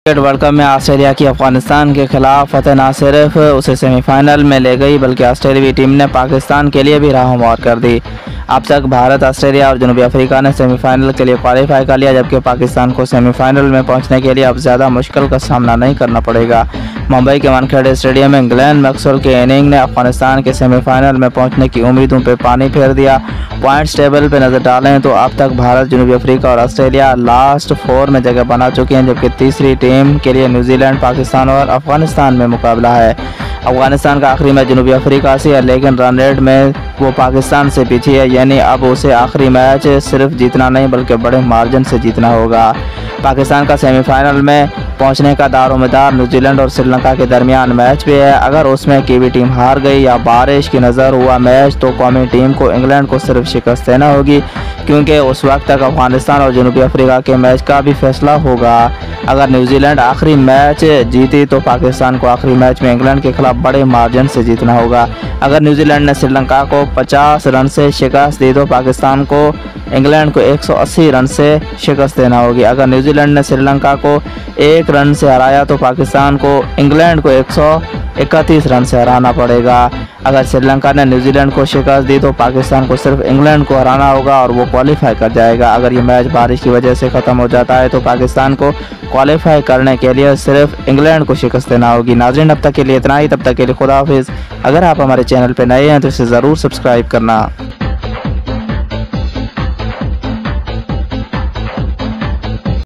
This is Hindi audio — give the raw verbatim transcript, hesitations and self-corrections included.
क्रिकेट वर्ल्ड कप में ऑस्ट्रेलिया की अफगानिस्तान के खिलाफ फतेह न सिर्फ उसे सेमीफाइनल में ले गई बल्कि ऑस्ट्रेलियाई टीम ने पाकिस्तान के लिए भी राह हमवार कर दी। अब तक भारत, ऑस्ट्रेलिया और जनूबी अफ्रीका ने सेमीफाइनल के लिए क्वालिफाई कर लिया, जबकि पाकिस्तान को सेमीफाइनल में पहुंचने के लिए अब ज़्यादा मुश्किल का सामना नहीं करना पड़ेगा। मुंबई के वानखेड़े स्टेडियम में ग्लेन मैक्सवेल के इनिंग ने अफगानिस्तान के सेमीफाइनल में पहुंचने की उम्मीदों पर पानी फेर दिया। पॉइंट्स टेबल पर नजर डालें तो अब तक भारत, जनूबी अफ्रीका और ऑस्ट्रेलिया लास्ट फोर में जगह बना चुके हैं, जबकि तीसरी टीम के लिए न्यूजीलैंड, पाकिस्तान और अफगानिस्तान में मुकाबला है। अफगानिस्तान का आखिरी मैच जनूबी अफ्रीका से है, लेकिन रन रेट में वो पाकिस्तान से पीछे है, यानी अब उसे आखिरी मैच सिर्फ जीतना नहीं बल्कि बड़े मार्जिन से जीतना होगा। पाकिस्तान का सेमीफाइनल में पहुंचने का दारोमदार न्यूजीलैंड और श्रीलंका के दरमियान मैच भी है। अगर उसमें कीवी टीम हार गई या बारिश की नज़र हुआ मैच तो कौमी टीम को इंग्लैंड को सिर्फ शिकस्त देना होगी, क्योंकि उस वक्त तक अफगानिस्तान और जनूबी अफ्रीका के मैच का भी फैसला होगा। अगर न्यूजीलैंड आखिरी मैच जीती तो पाकिस्तान को आखिरी मैच में इंग्लैंड के खिलाफ बड़े मार्जिन से जीतना होगा। अगर न्यूजीलैंड ने श्रीलंका को पचास रन से शिकस्त दी तो पाकिस्तान को इंग्लैंड को एक सौ अस्सी रन से शिकस्त देना होगी। अगर न्यूजीलैंड ने श्रीलंका को एक रन से हराया तो पाकिस्तान को इंग्लैंड को एक सौ इकतीस रन से हराना पड़ेगा। अगर श्रीलंका ने न्यूजीलैंड को शिकस्त दी तो पाकिस्तान को सिर्फ इंग्लैंड को हराना होगा और वो क्वालिफाई कर जाएगा। अगर ये मैच बारिश की वजह से ख़त्म हो जाता है तो पाकिस्तान को क्वालिफाई करने के लिए सिर्फ इंग्लैंड को शिकस्त देना होगी। नाज़रीन, अब तक के लिए इतना ही। तब तक के लिए खुदा हाफिज़। अगर आप हमारे चैनल पर नए हैं तो इसे ज़रूर सब्सक्राइब करना।